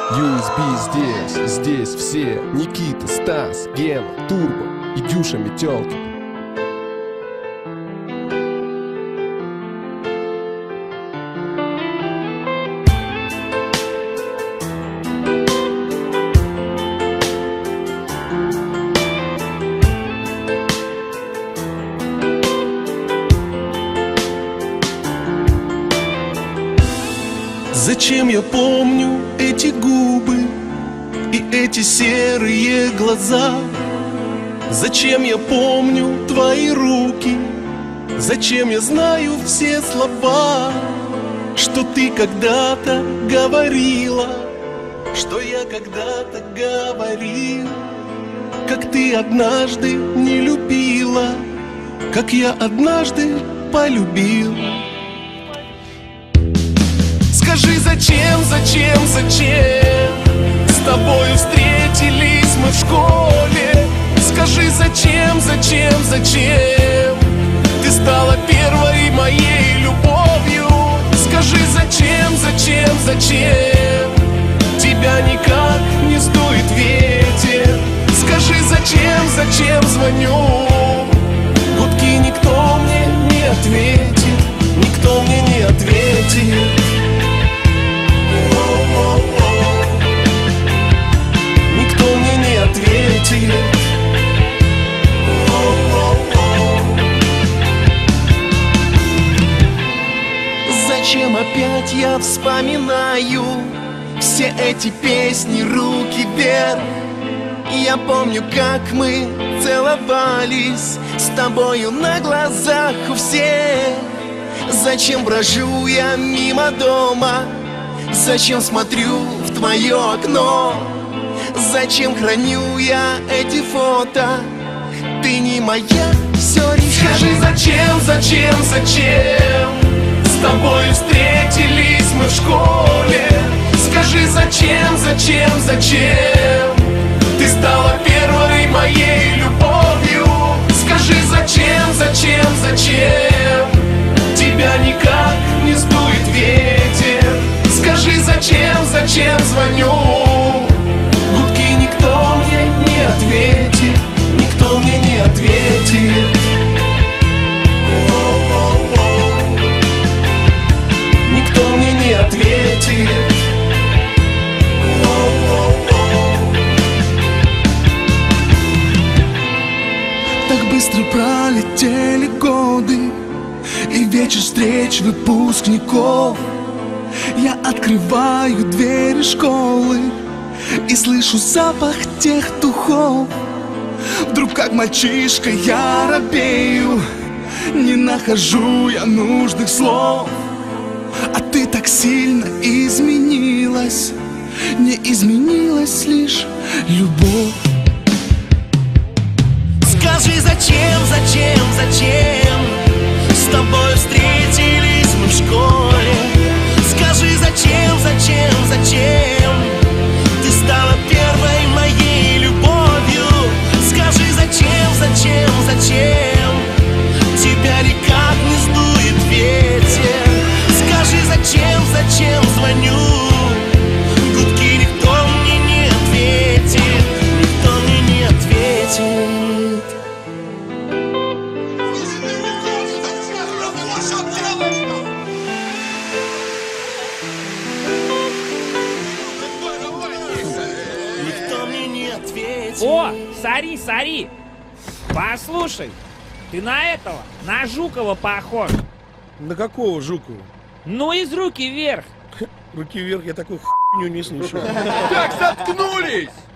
USB здесь все. Никита, Стас, Гена, Турбо и Дюша Метелки. Зачем я помню эти губы и эти серые глаза? Зачем я помню твои руки? Зачем я знаю все слова, что ты когда-то говорила, что я когда-то говорил? Как ты однажды не любила, как я однажды полюбил. Скажи, зачем с тобою встретились мы в школе? Скажи, зачем ты стала первой моей любовью? Скажи, зачем тебя никак не сдует ветер? Скажи, зачем звоню? Гудки никто мне не ответит, никто мне не ответит. Никто мне не ответит. Зачем опять я вспоминаю все эти песни «Руки вверх»? Я помню, как мы целовались с тобою на глазах у всех. Зачем брожу я мимо дома? Зачем смотрю в твое окно? Зачем храню я эти фото? Ты не моя, все решай. Скажи, зачем с тобой встретились мы в школе? Скажи, зачем ты стала первой моей любовью? Скажи, зачем тебя никак не сдует ветер? Скажи, зачем звоню? Гудки никто мне не ответит, никто мне не ответит. Никто мне не ответит. Так быстро пролетели годы и вечер встреч выпускников. Я открываю двери школы и слышу запах тех духов. Вдруг как мальчишка я робею, не нахожу я нужных слов. А ты так сильно изменилась, не изменилась лишь любовь. Скажи, зачем с тобой встретились мы в школе? Скажи, зачем ты стала первой моей любовью? Скажи, зачем тебя никак не сдует ветер? Скажи, зачем звоню? Гудки никто мне не ответит, никто мне не ответит. Никто мне не ответит. О, сори! Послушай, ты на этого, на Жукова похож. На какого Жукова? Ну, из «Руки вверх». Руки вверх, я такую хуйню не слушаю. Так, заткнулись!